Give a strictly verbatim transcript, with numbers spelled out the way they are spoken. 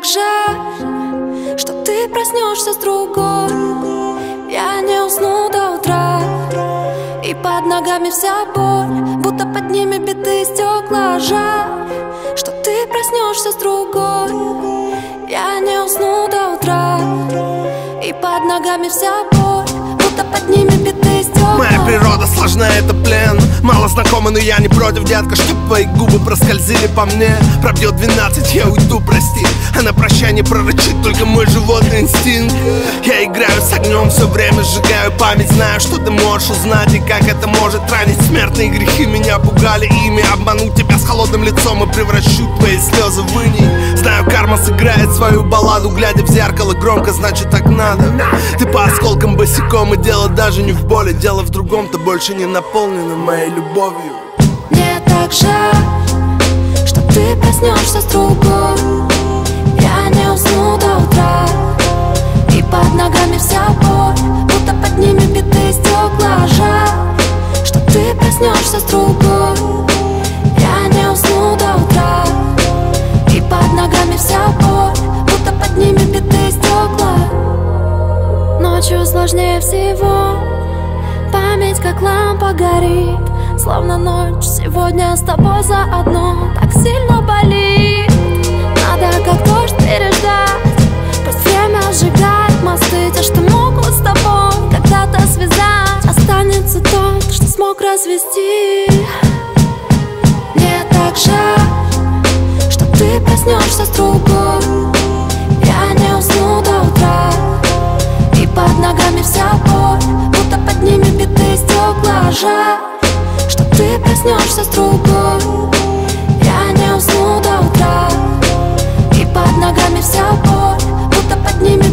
так жаль, что ты проснешься с другой. Я не усну до утра, и под ногами вся боль, будто под ними битые стекла. Жаль, что ты проснешься с другой. Я не усну до утра, и под ногами вся боль, будто под ними битые стекла. Моя природа сложна, это плен. Мало знакома, но я не против, детка, чтоб твои губы проскользили по мне. Пробьет двенадцать, я уйду, прости. А на прощание прорычит только мой животный инстинкт. Я играю с огнем, все время сжигаю память. Знаю, что ты можешь узнать и как это может ранить. Смертные грехи меня пугали, ими обмануть тебя с холодным лицом и превращу твои слезы в иней. Знаю, карма сыграет свою балладу, глядя в зеркало громко, значит так надо. Ты по осколкам босиком, и дело даже не в боли. Дело в другом, ты больше не наполнена моей любовью. Мне так жаль, что ты проснешься с другой. Я не усну до утра, и под ногами вся боль, будто под ними битые стекла. Жаль, что ты проснешься с другой. Я не усну до утра, и под ногами вся боль, будто под ними битые стекла. Ночью сложнее всего, память как лампа горит, словно ночь сегодня с тобой заодно. Так сильно болит, надо как дождь переждать. Пусть время сжигает мосты, те, что могут с тобой когда-то связать. Останется тот, что смог развести. Мне так жаль, что ты проснешься с другой. Я не усну до утра, и под ногами вся боль, будто под ними битые стекла. Жаль, что ты проснешься с другой. Я не усну до утра, и под ногами вся боль, будто под ними